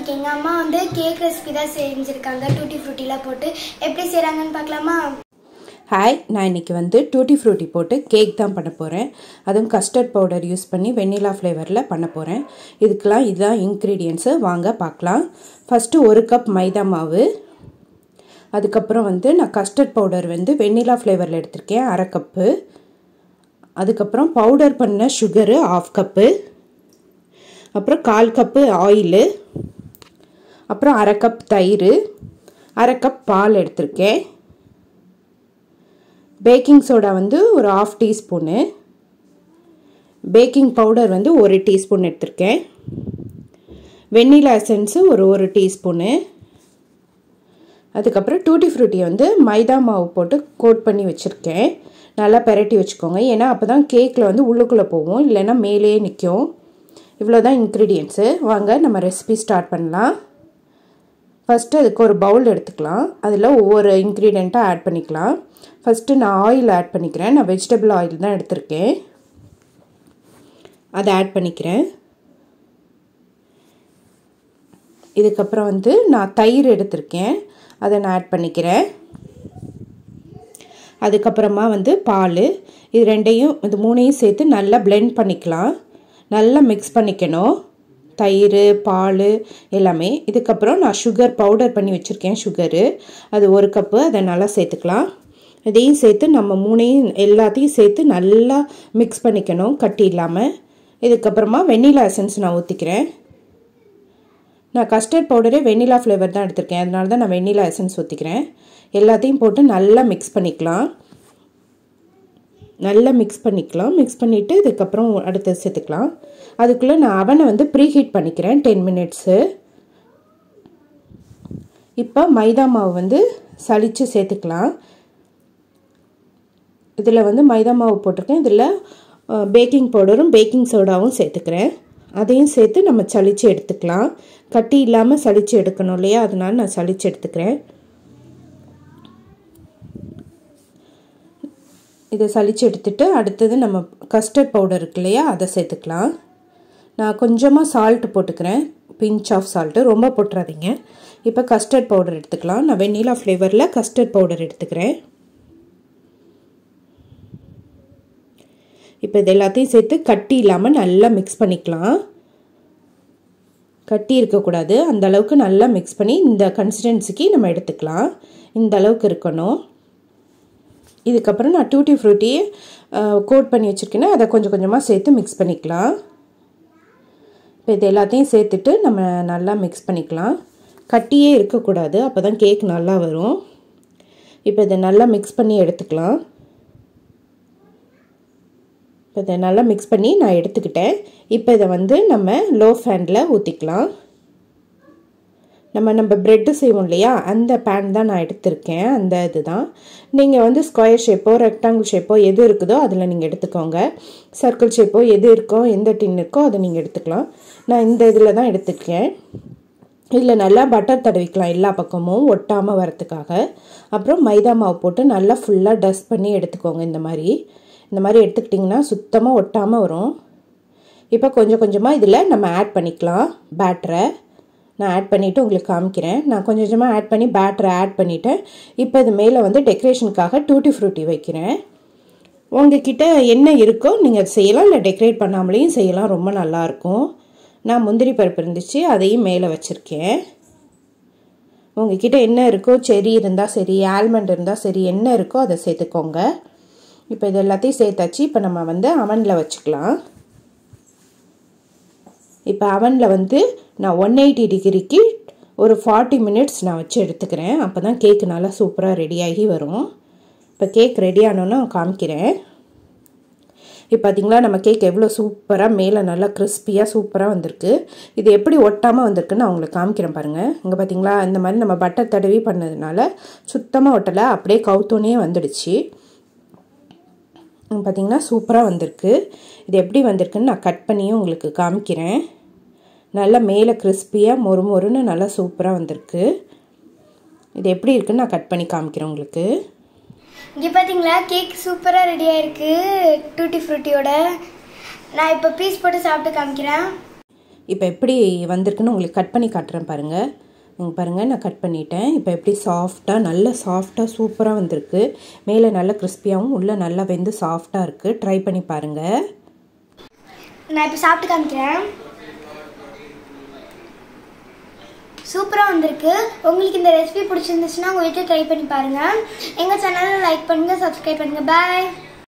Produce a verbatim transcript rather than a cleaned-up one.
இன்னைக்கு எங்க அம்மா வந்து கேக் ரெசிபி தான் செஞ்சிருக்காங்க டூட்டி ஃப்ரூட்டில போட்டு எப்படி செய்றாங்கன்னு பார்க்கலாமா ஹாய் நான் இன்னைக்கு வந்து டூட்டி ஃப்ரூட்டி போட்டு கேக் தான் பண்ண போறேன் அதுவும் கஸ்டர்ட் பவுடர் யூஸ் பண்ணி வெண்ணிலா ஃப்ளேவர்ல பண்ண போறேன் இதுக்கெல்லாம் இதுதான் இன்கிரிடியன்ட்ஸ் வாங்க பார்க்கலாம் ஃபர்ஸ்ட் ஒரு கப் மைதா மாவு அதுக்கு அப்புறம் வந்து நான் கஸ்டர்ட் பவுடர் வந்து வெண்ணிலா ஃப்ளேவர்ல எடுத்துர்க்கேன் அரை கப் அதுக்கு அப்புறம் பவுடர் பண்ண சுகர் half கப் அப்புறம் கால் கப் ஆயில் அப்புறம் அரை கப் தயிர் அரை கப் பால் எடுத்துர்க்கேன் பேக்கிங் சோடா வந்து ஒரு half டீஸ்பூன் பேக்கிங் பவுடர் வந்து ஒரு டீஸ்பூன் எடுத்துர்க்கேன் வெண்ணிலா எசன்ஸ் ஒரு ஒரு டீஸ்பூன் அதுக்கு அப்புறம் டூட்டி ஃப்ரூட்டி வந்து மைதா மாவு போட்டு கோட் பண்ணி வச்சிருக்கேன் நல்லா பெரட்டி வச்சுக்கோங்க ஏனா அப்பதான் கேக்ல வந்து உள்ளுக்குள்ள போவும் இல்லனா மேலேயே நிக்கும் இவ்வளவுதான் இன்கிரிடியன்ட்ஸ் வாங்க நம்ம ரெசிபி ஸ்டார்ட் பண்ணலாம் ஃபர்ஸ்ட் அதுக்கு ஒரு பவுல் எடுத்துக்கலாம் அதுல ஒவ்வொரு இன்கிரிடியன்ட்டா ஆட் பண்ணிக்கலாம் ஃபர்ஸ்ட் நான் ஆயில் ஆட் பண்ணிக்கிறேன் நான் வெஜிடபிள் ஆயில் தான் எடுத்துர்க்கேன் அத ஆட் பண்ணிக்கிறேன் இதுக்கு அப்புறம் வந்து நான் தயிர் எடுத்துர்க்கேன் அத நான் ஆட் பண்ணிக்கிறேன் அதுக்கு அப்புறமா வந்து பால் இது ரெண்டையும் இது மூணையும் சேர்த்து நல்லா blend பண்ணிக்கலாம் நல்லா mix பண்ணிக்கணும் தயிர் பால் எல்லாமே இதுக்கு அப்புறம் நான் சுகர் பவுடர் பண்ணி வச்சிருக்கேன் சுகர் அது ஒரு கப் அத நல்லா சேர்த்துக்கலாம் இதையும் சேர்த்து நம்ம மூணையும் எல்லாத்தையும் சேர்த்து நல்லா mix பண்ணிக்கணும் கட்டி இல்லாம இதுக்கு அப்புறமா வெண்ணிலா எசன்ஸ் நான் ஊத்திக்கிறேன் நான் கஸ்டர்ட் பவுடரே வெண்ணிலா ஃப்ளேவர் தான் எடுத்துர்க்கேன் அதனால தான் நான் வெண்ணிலா எசன்ஸ் ஊத்திக்கிறேன் எல்லாத்தையும் போட்டு நல்லா mix பண்ணிக்கலாம் நல்லா mix பண்ணிக்கலாம் mix பண்ணிட்டு இதுக்கு அப்புறம் அடுத்து சேர்த்துக்கலாம் அதுக்குள்ள நான் அவனை வந்து ப்ரீ ஹீட் பண்ணிக்கிறேன் ten minutes இப்போ மைதா மாவு வந்து சலிச்சு சேர்த்துக்கலாம் இதுல வந்து மைதா மாவு போட்டுருக்கேன் இதுல பேக்கிங் பவுடரும் பேக்கிங் சோடாவும் சேர்த்துக்கிறேன் அதையும் சேர்த்து நம்ம சலிச்சு எடுத்துக்கலாம் கட்டி இல்லாம சலிச்சு எடுக்கணும் இல்லையா அதனால நான் சலிச்சு எடுத்துக்கிறேன் இத சலிச்சு எடுத்துட்டு அடுத்து நம்ம கஸ்டர்ட் பவுடர் இருக்கு இல்லையா அத சேர்த்துக்கலாம் நான் கொஞ்சமா salt போட்டுக்கிறேன் pinch of salt ரொம்ப போட்றாதீங்க இப்போ கஸ்டர்ட் பவுடர் எடுத்துக்கலாம் நான் வெண்ணிலா ஃப்ளேவர்ல கஸ்டர்ட் பவுடர் எடுத்துக்கிறேன் இப்போ இத எல்லாத்தையும் சேர்த்து கட்டி இல்லாம நல்லா mix பண்ணிக்கலாம் கட்டி இருக்க கூடாது அந்த அளவுக்கு நல்லா mix பண்ணி இந்த கன்சிஸ்டன்சிக்கு நம்ம எடுத்துக்கலாம் இந்த அளவுக்கு இருக்கணும் இதுக்கு அப்புறம் நான் டூட்டி ஃப்ரூட்டி கோட் பண்ணி வச்சிருக்கேன் அத கொஞ்சம் கொஞ்சமா சேர்த்து mix பண்ணிக்கலாம் இப்போ இத எல்லாத்தையும் சேர்த்துட்டு நம்ம நல்லா mix பண்ணிக்கலாம் கட்டியே இருக்க கூடாது அப்பதான் கேக் நல்லா வரும் இப்போ இத நல்லா mix பண்ணி எடுத்துக்கலாம் இப்போ இத நல்லா mix பண்ணி நான் எடுத்துக்கிட்டேன் இப்போ இத வந்து நம்ம லோ ஃபேன்ல ஊத்திக்கலாம் நம்ம நம்ம பிரெட் செய்வோம் இல்லையா அந்த pan தான் நான் எடுத்துர்க்கேன் அந்த இதுதான் நீங்க வந்து ஸ்கொயர் ஷேப்போ ரெக்டாங்கிள் ஷேப்போ எது இருக்குதோ அதுல நீங்க எடுத்துக்கோங்க சர்க்கிள் ஷேப்போ எது இருக்கோ எந்த டின் இருக்கோ அத நீங்க எடுத்துக்கலாம் நான் இந்த இதுல தான் எடுத்துர்க்கேன் இதுல நல்லா பட்டர் தடவிக்கலாம் எல்லா பக்கமும் ஒட்டாம வரதுக்காக அப்புறம் மைதா மாவு போட்டு நல்லா ஃபுல்லா டஸ்ட் பண்ணி எடுத்துக்கோங்க இந்த மாதிரி இந்த மாதிரி எடுத்துக்கிட்டீங்கன்னா சுத்தமா ஒட்டாம வரும் இப்போ கொஞ்சம் கொஞ்சமா இதுல நம்ம ஆட் பண்ணிக்கலாம் பேட்டரை நான் ஆட் பண்ணிட்டு உங்களுக்கு காமிக்கிறேன் நான் கொஞ்சம் கொஞ்சமா ஆட் பண்ணி பேட்டரை ஆட் பண்ணிட்டேன் இப்போ இது மேல வந்து டெக்கரேஷனுக்காக டூட்டி ஃப்ரூட்டி வைக்கிறேன் உங்ககிட்ட என்ன இருக்கோ நீங்க செய்யலாம் இல்ல டெக்கரேட் பண்ணாமலேயும் செய்யலாம் ரொம்ப நல்லா இருக்கும் நான் முந்திரி பருப்பு இருந்துச்சு அதையும் மேல வச்சிருக்கேன் உங்ககிட்ட என்ன இருக்கோ செரி இருந்தா சரி ஆல்மண்ட் இருந்தா சரி என்ன இருக்கோ அதை சேர்த்துக்கோங்க இப்போ இது எல்லாத்தையும் சேர்த்தாச்சு இப்போ நம்ம வந்து அவன்ல வச்சுக்கலாம் இப்போ அவன்ல வந்து நான் one eighty டிகிரிக்கு ஒரு forty minutes நான் வச்சு எடுத்துக்கிறேன் அப்பதான் கேக் நல்லா சூப்பரா ரெடி ஆகி வரும் இப்போ கேக் ரெடி ஆனோனா காமிக்கிறேன் இப்போ பாத்தீங்களா நம்ம கேக் எவ்வளவு சூப்பரா மேல நல்லா கிறிஸ்பியா சூப்பரா வந்திருக்கு இது எப்படி ஒட்டாம வந்திருக்குன்னு நான் உங்களுக்கு காமிக்கிறேன் பாருங்க இங்க பாத்தீங்களா இந்த மாதிரி நம்ம பட்டர் தடவி பண்ணதுனால சுத்தமா ஒட்டல அப்படியே கவுத்தோனே வந்துடுச்சு பாத்தீங்கன்னா சூப்பரா வந்திருக்கு இது எப்படி வந்திருக்குன்னு நான் கட் பண்ணியும் உங்களுக்கு காமிக்கிறேன் நல்ல மேல கிறிஸ்பியா மொறுமொறுன்னு நல்லா சூப்பரா வந்திருக்கு இது எப்படி இருக்குன்னு நான் கட் பண்ணி காமிக்கிறேன் உங்களுக்கு இங்க பாத்தீங்களா கேக் சூப்பரா ரெடி ஆயிருக்கு டூட்டி ஃப்ரூட்டியோட நான் இப்போ பீஸ் போட்டு சாப்பிட்டு காமிக்கிறேன் இப்போ எப்படி வந்திருக்குன்னு உங்களுக்கு கட் பண்ணி காட்டுறேன் பாருங்கள். நீங்கள் பாருங்கள், நான் கட் பண்ணிட்டேன். இப்போ எப்படி சாஃப்டாக, நல்ல சாஃப்டாக சூப்பராக வந்திருக்கு. மேலே நல்ல கிறிஸ்பியாகவும் உள்ளே நல்லா வெந்து சாஃப்டாக இருக்குது. ட்ரை பண்ணி பாருங்கள். நான் இப்போ சாப்பிட்டு காமிக்கிறேன். சூப்பராக வந்திருக்கு. உங்களுக்கு இந்த ரெசிபி பிடிச்சிருந்துச்சுன்னா உங்கள் வீட்டில் ட்ரை பண்ணி பாருங்கள். எங்கள் சேனலை லைக் பண்ணுங்கள், சப்ஸ்கிரைப் பண்ணுங்கள். பாய்.